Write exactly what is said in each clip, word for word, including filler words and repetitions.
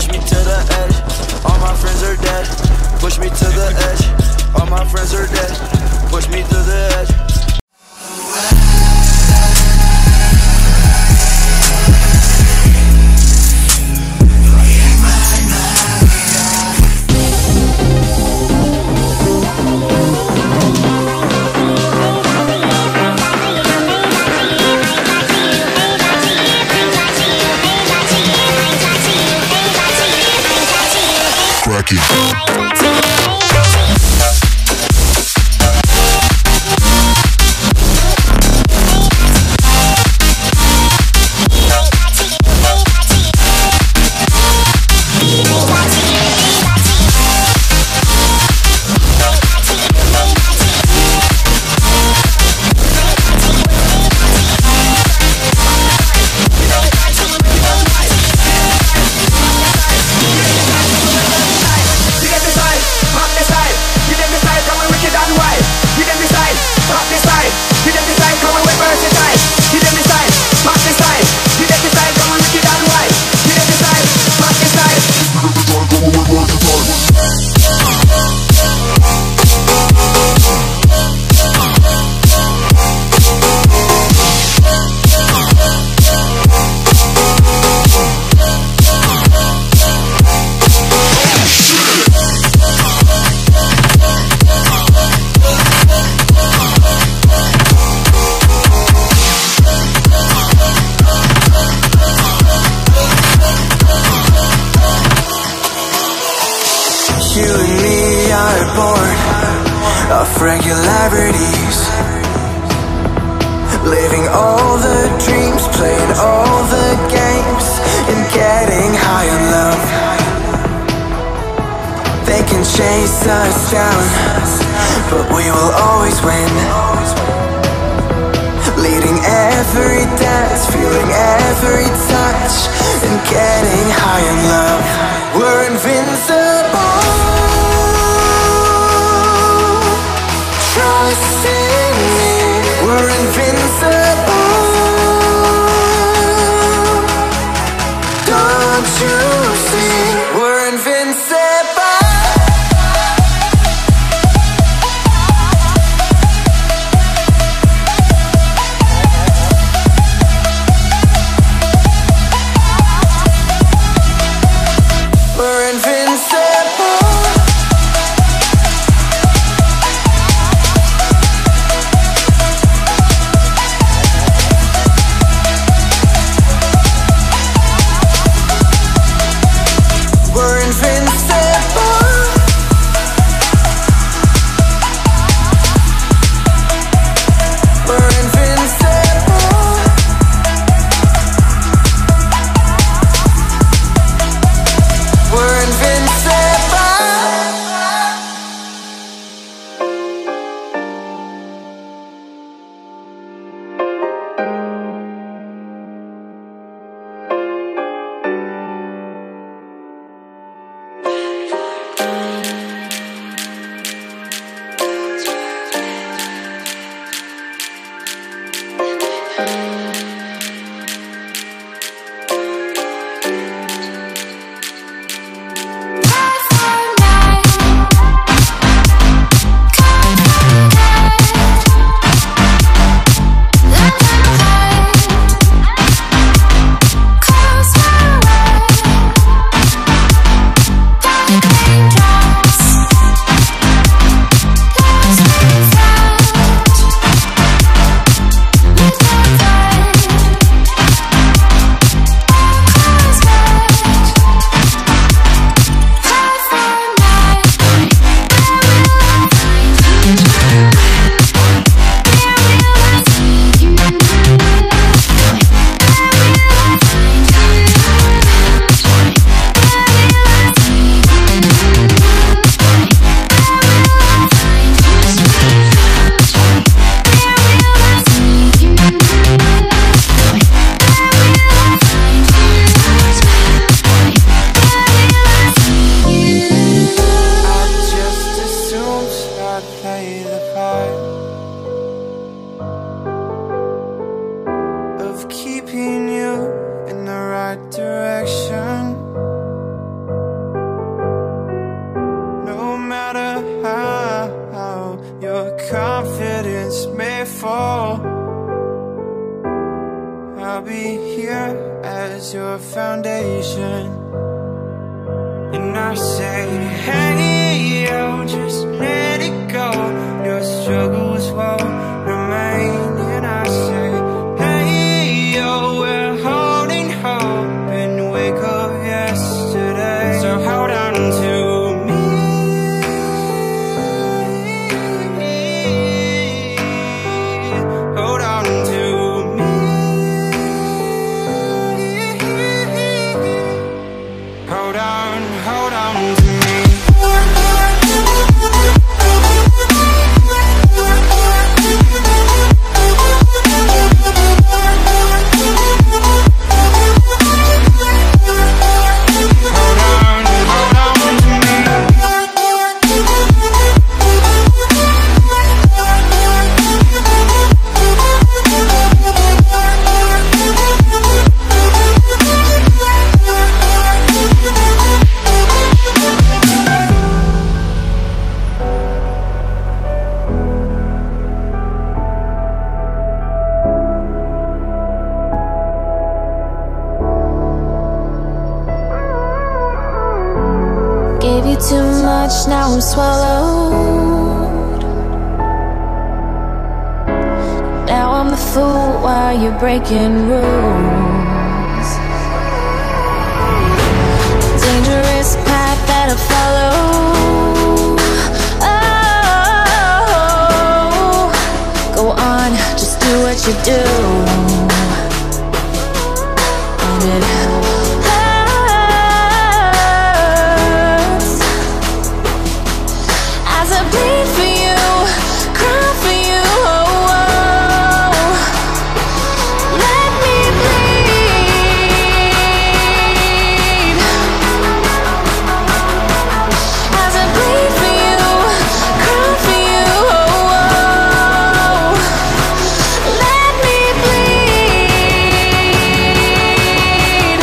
push me to the edge. All my friends are dead, push me to the edge. All my friends are dead, push me to the edge. You and me are born of regularities, living all the dreams, playing all the games, and getting high on love. They can chase us down, but we will always win. Leading every dance, feeling every touch, and getting high on love. We're invincible. Trust in me. We're invincible. Don't you see? We're invincible. We're invincible. foundation. And I say, hey, yo, just let it go. Your struggles won't remain. And I say, hey, yo, we're holding hope and wake up yesterday. So hold on to me. Hold on to me. Hold on, hold on to me. Gave you too much, now I'm swallowed. Now I'm the fool while you're breaking rules. Dangerous path that I follow. Oh, go on, just do what you do. And it bleed for you, cry for you, oh, oh. Let me bleed. As I bleed for you, cry for you, oh, oh. Let me bleed.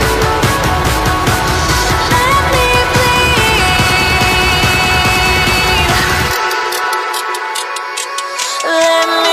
Let me Let me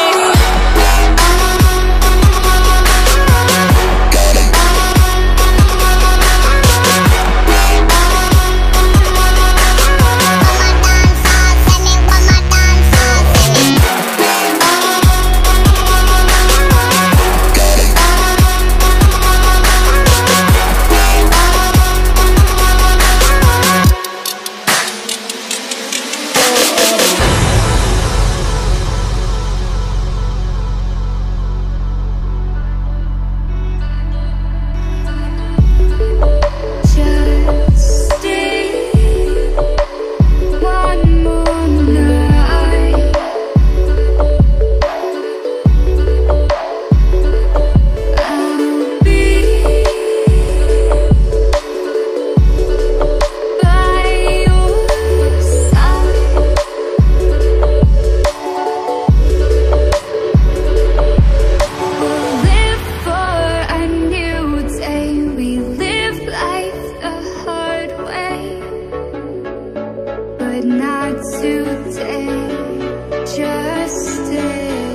not today, just stay,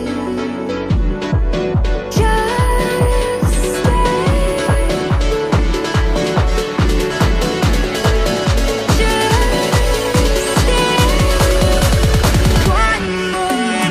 just stay, just stay, one more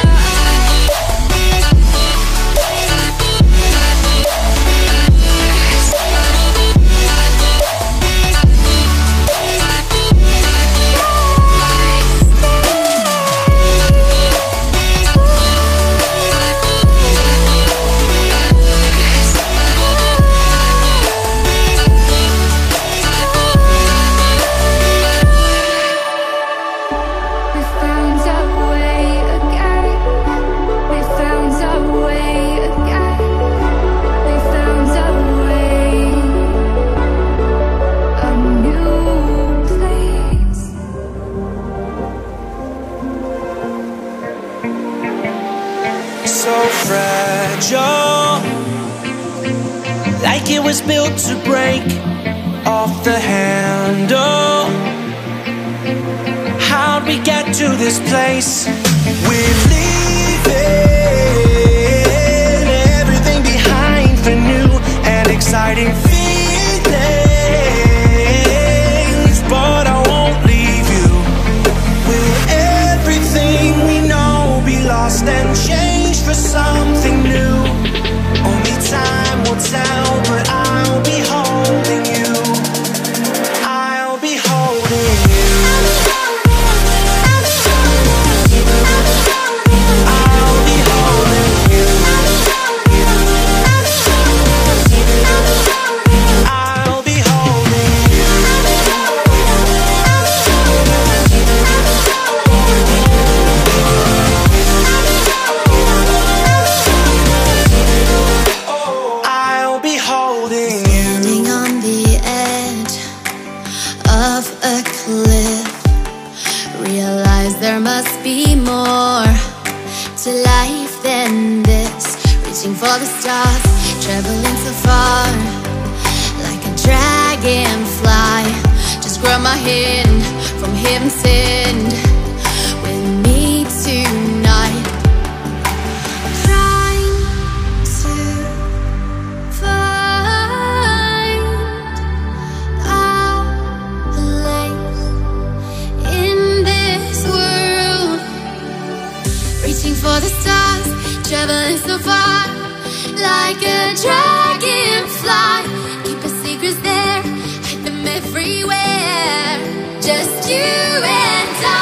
so fragile, like it was built to break off the handle. How'd we get to this place? We're leaving everything behind for new and exciting feelings. for the stars, traveling so far, like a dragonfly. Just grab my hand from heaven sent with me tonight. Trying to find our place in this world, reaching for the stars, traveling so far, like a dragonfly. Keep our secrets there, hide them everywhere. Just you and I.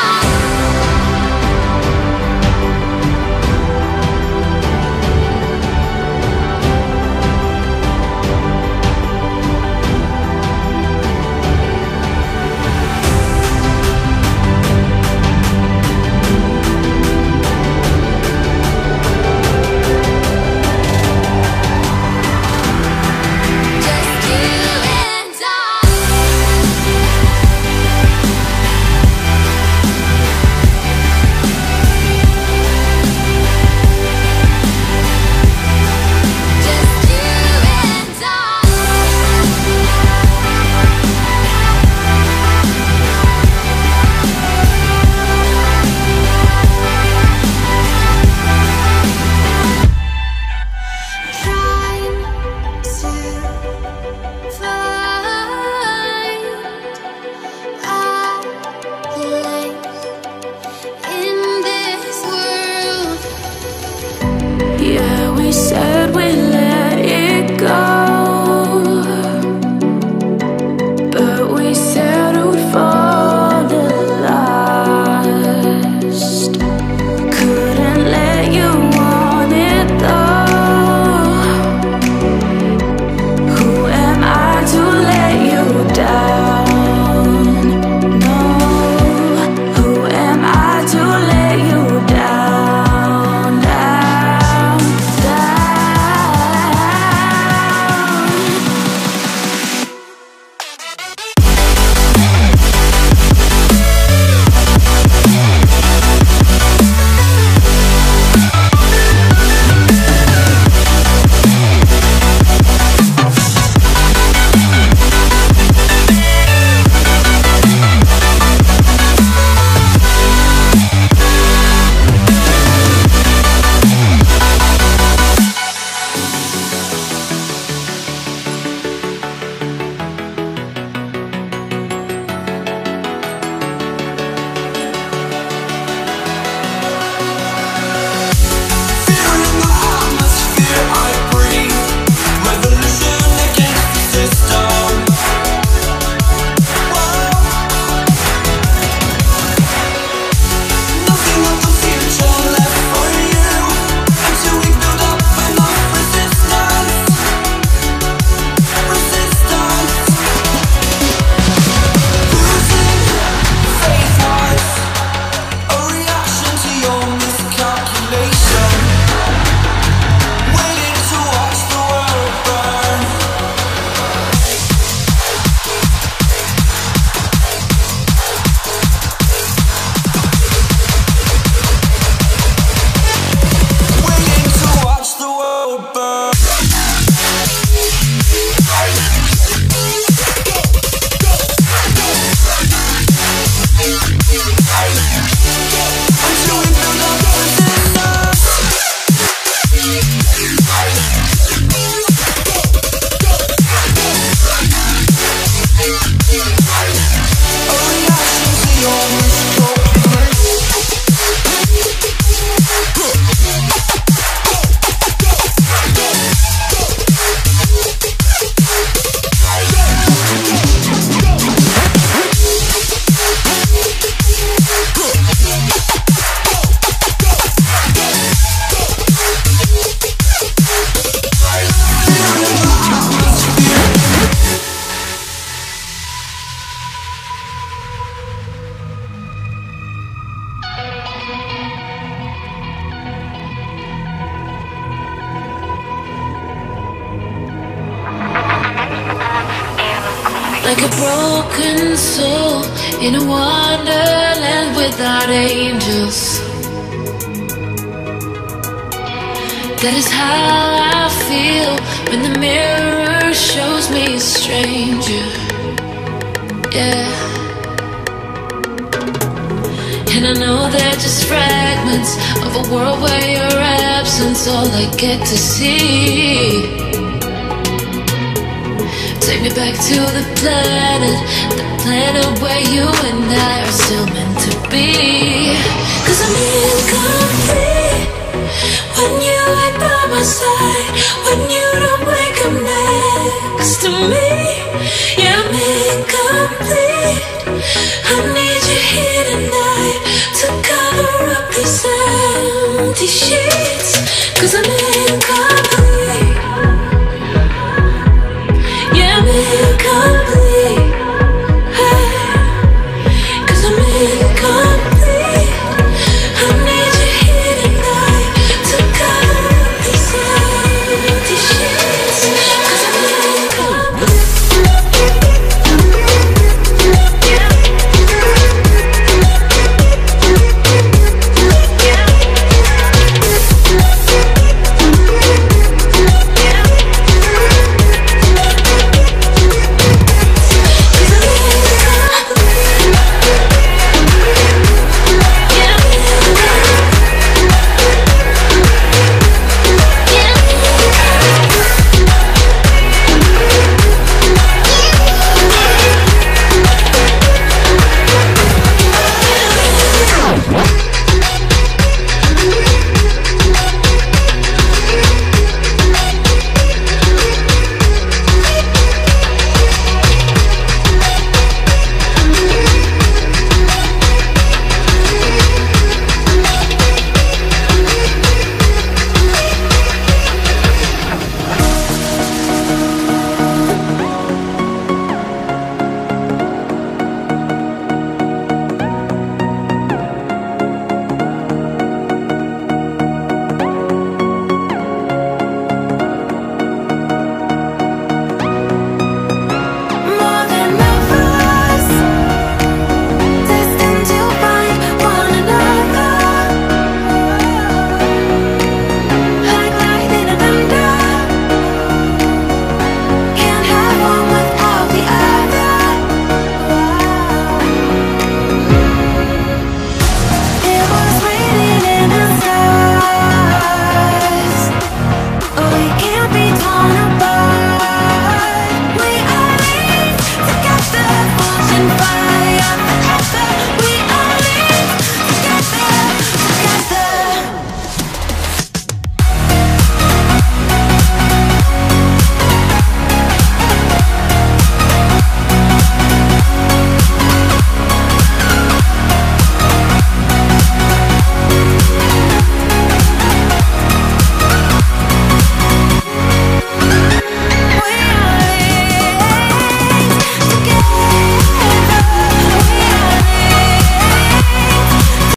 like a broken soul in a wonderland without angels. That is how I feel when the mirror shows me a stranger. Yeah. And I know they're just fragments of a world where your absence all I get to see. Take me back to the planet, the planet where you and I are still meant to be. Cause I'm incomplete when you ain't by my side, when you don't wake up next to me. Yeah, I'm incomplete. I need you here tonight to cover up these empty sheets. Cause I'm incomplete. Yeah, I'm incomplete. Hey, cause I'm incomplete. I need you here tonight to cover up these empty sheets. Cause I'm incomplete. Fire.